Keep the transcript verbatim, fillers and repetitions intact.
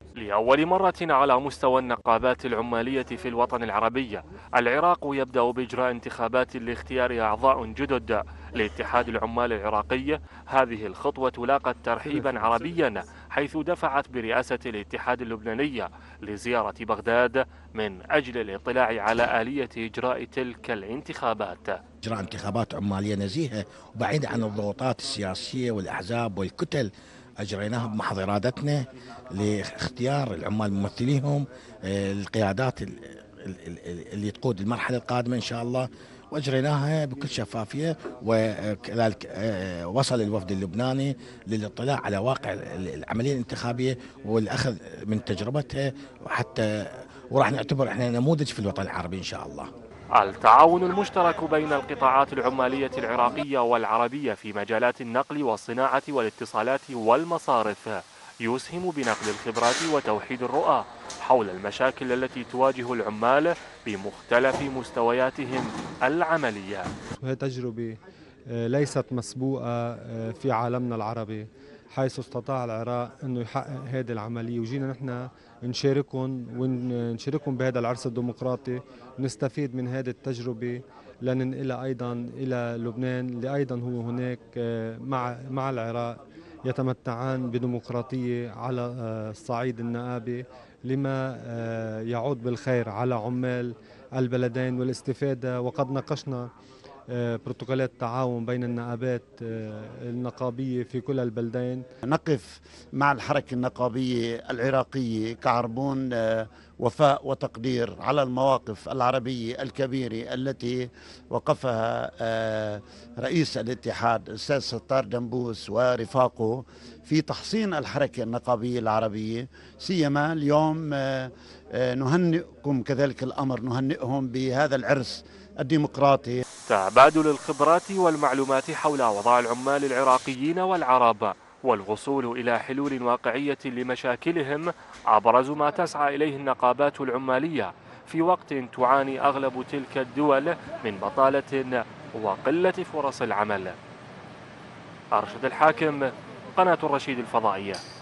لأول مرة على مستوى النقابات العمالية في الوطن العربي، العراق يبدأ بإجراء انتخابات لاختيار أعضاء جدد لاتحاد العمال العراقي. هذه الخطوة لاقت ترحيبا عربيا، حيث دفعت برئاسة الاتحاد اللبناني لزيارة بغداد من أجل الاطلاع على آلية إجراء تلك الانتخابات. إجراء انتخابات عمالية نزيهة وبعيدة عن الضغوطات السياسية والأحزاب والكتل، أجريناها بمحض إرادتنا لاختيار العمال ممثليهم، آه، القيادات ال- ال- ال- اللي تقود المرحلة القادمة إن شاء الله، وأجريناها بكل شفافية. وكذلك آه، وصل الوفد اللبناني للاطلاع على واقع العملية الانتخابية والأخذ من تجربتها، وحتى وراح نعتبر احنا نموذج في الوطن العربي إن شاء الله. التعاون المشترك بين القطاعات العمالية العراقية والعربية في مجالات النقل والصناعة والاتصالات والمصارف يسهم بنقل الخبرات وتوحيد الرؤى حول المشاكل التي تواجه العمال بمختلف مستوياتهم العملية. وهي تجربة آه، ليست مسبوقة آه، في عالمنا العربي، حيث استطاع العراق أنه يحقق هذه العملية، وجينا نحن نشاركهم ونشاركهم بهذا العرس الديمقراطي، ونستفيد من هذه التجربة لننقلها أيضا إلى لبنان، اللي أيضا هو هناك آه، مع مع العراق يتمتعان بديمقراطية على آه، الصعيد النائبي، لما آه، يعود بالخير على عمال البلدين والاستفادة. وقد ناقشنا آه، بروتوكولات تعاون بين النقابات آه، النقابية في كل البلدين. نقف مع الحركة النقابية العراقية كعربون آه، وفاء وتقدير على المواقف العربية الكبيرة التي وقفها آه، رئيس الاتحاد الأستاذ ستار دنبوس ورفاقه في تحصين الحركة النقابية العربية. سيما اليوم آه، آه، نهنئكم كذلك الأمر، نهنئهم بهذا العرس الديمقراطي. تبادل الخبرات والمعلومات حول أوضاع العمال العراقيين والعرب والوصول إلى حلول واقعية لمشاكلهم أبرز ما تسعى إليه النقابات العمالية في وقت تعاني أغلب تلك الدول من بطالة وقلة فرص العمل. أرشد الحاكم، قناة الرشيد الفضائية.